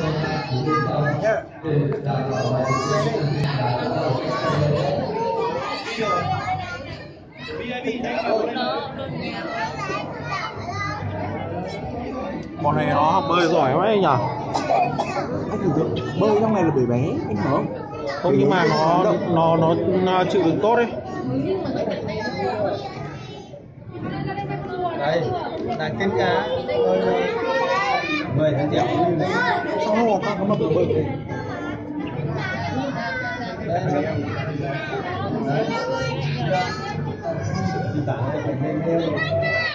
Con này nó học bơi giỏi quá nhỉ. Anh thử tưởng bơi trong này là bởi bé anh hiểu không? Không, nhưng mà nó chịu đựng tốt đấy. Đây, đang canh cá. 10 tháng triệu. Sao hồ con có mà bơi bơi. Đấy. Đấy.